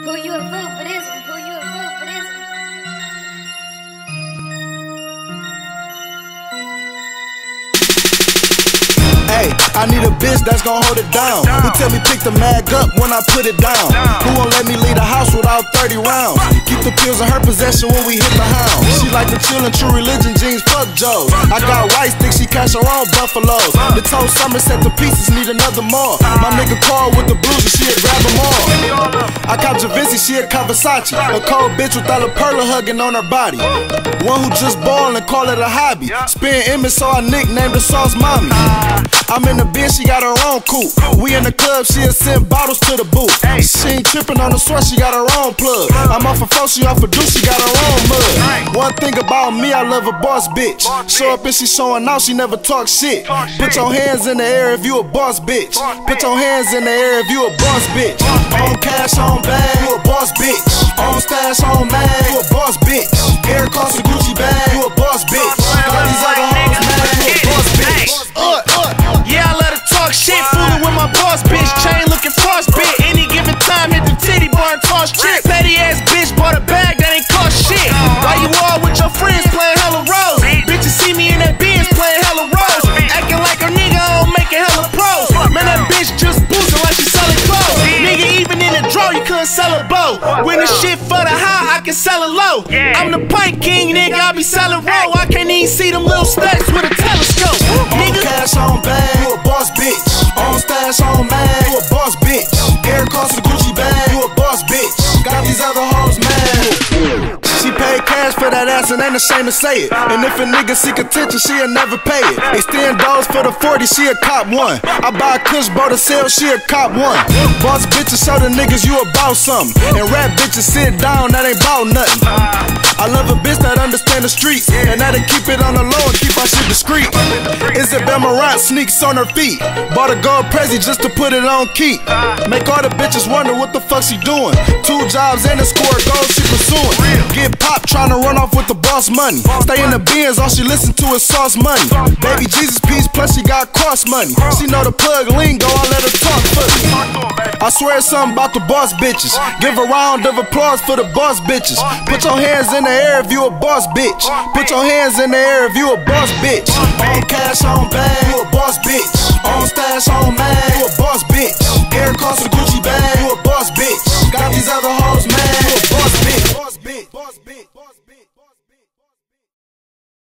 Who you a fool for this one? Who you a fool for this one? Hey, I need a bitch that's gon' hold it down. Who tell me pick the mag up when I put it down? Who won't let me leave the house without 30 rounds? Keep the pills in her possession when we hit the hound. She like the chillin' True Religion jeans, fuck Joe. I got white sticks, she cash her own buffaloes. The told Somerset the pieces need another more. My nigga Carl with the blues and she'll grab them all. I cop Javinci, she a Versace. A cold bitch without a perla hugging on her body. One who just ball and call it a hobby. Spin image so I nicknamed her Sauce Mommy. I'm in the bin, she got her own coupe. We in the club, she'll send bottles to the booth. She ain't trippin' on the sweat, she got her own plug. I'm off a 4, she off a deuce, she got her own mud. One thing about me, I love a boss bitch. Show up and she showing out, she never talk shit. Put your hands in the air if you a boss bitch. Put your hands in the air if you a boss bitch. On cash, on bag, you a boss bitch. On stash, on mag, you a boss bitch. Air cost a Gucci bag, you a boss bitch. Got these other hoes mad, you a boss bitch. Yeah, I let her talk shit, fooling with my boss bitch. Chain looking frostbit. Any given time, hit the titty bar and toss trip. Petty ass bitch bought a bag that ain't cost shit. Why you all with your friends playing hella roles? Bitches see me in that Benz playing hella roles. Acting like a nigga, I don't make it hella pros. Man, that bitch just boosting like she selling clothes. Nigga, even in the draw, you couldn't sell a bow. When the shit for the high, I can sell it low. I'm the pint king, nigga, I be selling roll. I can't even see them little stacks with a telescope. Nigga, cash on bag, you a boss bitch. On stash, on mag, you a boss bitch. Air cost a Gucci bag, you a boss bitch. Got these other hoes mad. She paid cash for that ass and ain't ashamed to say it. And if a nigga seek attention, she'll never pay it. Extend doors for the 40, she a cop one. I buy a Kush boat to sell, she a cop one. Boss bitches show the niggas you about something. And rap bitches sit down, that ain't bout nothing. I love a bitch that understand the streets and that'll keep it on the low and keep our shit discreet. Isabel Marant sneaks on her feet. Bought a gold Prezi just to put it on key. Make all the bitches wonder what the fuck she doing. 2 jobs and a score of gold she pursuing. Get pop trying to run off with the boss money. Stay in the Benz, all she listen to is Sauce Money. Baby Jesus piece plus she got cross money. She know the plug lingo, I let her talk for me. I swear it's something about the boss bitches. Give a round of applause for the boss bitches. Put your hands in the air if you a boss bitch. Put your hands in the air if you a boss bitch. On cash, on bag, you a boss bitch. On stash, on mag, you a boss bitch. Air cost a Gucci bag, you a boss bitch. Got these other hoes mad, you a boss bitch.